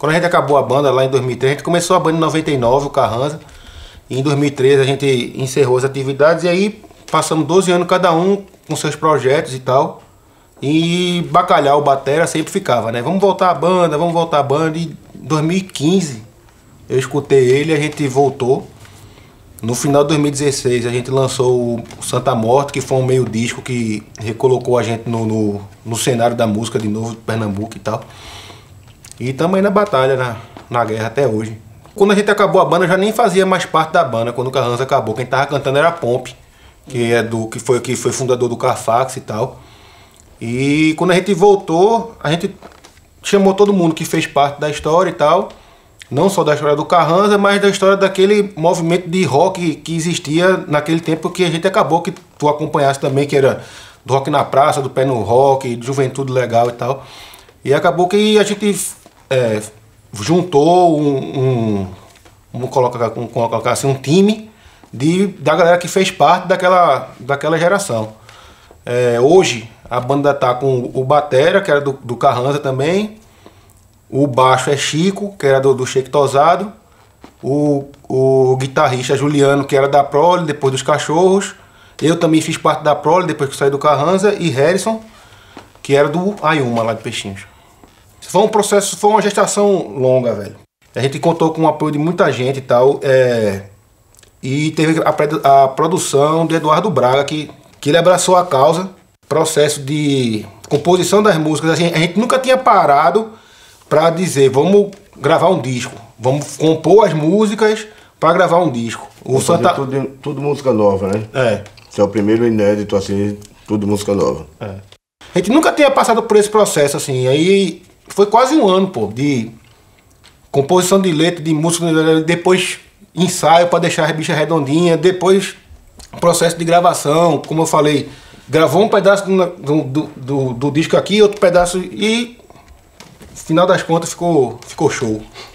Quando a gente acabou a banda lá em 2003, a gente começou a banda em 99, o Carranza. E em 2013 a gente encerrou as atividades e aí passamos 12 anos cada um com seus projetos e tal. E Bacalhau, o batera, sempre ficava, né? Vamos voltar à banda, vamos voltar à banda. E em 2015 eu escutei ele e a gente voltou. No final de 2016 a gente lançou o Santa Morte, que foi um meio disco que recolocou a gente no cenário da música de novo, de Pernambuco e tal. E estamos aí na batalha, na guerra até hoje. Quando a gente acabou a banda, eu já nem fazia mais parte da banda. Quando o Carranza acabou, quem tava cantando era a Pomp, que foi fundador do Carfax e tal. E quando a gente voltou, a gente chamou todo mundo que fez parte da história e tal. Não só da história do Carranza, mas da história daquele movimento de rock que existia naquele tempo que a gente acabou, que tu acompanhasse também, que era do rock na praça, do pé no rock, de juventude legal e tal. E acabou que a gente juntou vamos colocar assim, um time da galera que fez parte daquela geração. Hoje a banda tá com o batera, que era do Carranza também. O baixo é Chico, que era do Shake Tosado. O guitarrista Juliano, que era da Prole, depois dos Cachorros. Eu também fiz parte da Prole, depois que saí do Carranza. E Harrison, que era do Ayuma, lá de Peixinhos. Foi um processo, foi uma gestação longa, velho. A gente contou com o apoio de muita gente e tal. E teve a produção de Eduardo Braga, que ele abraçou a causa. Processo de composição das músicas. Assim, a gente nunca tinha parado para dizer, vamos gravar um disco. Vamos compor as músicas para gravar um disco. Tudo música nova, né? Esse é o primeiro inédito, assim, tudo música nova. A gente nunca tinha passado por esse processo, assim. Aí foi quase um ano, pô, de composição de letra, de música, depois ensaio para deixar as bichas redondinhas, depois processo de gravação, como eu falei, gravou um pedaço do disco aqui, outro pedaço e no final das contas ficou show.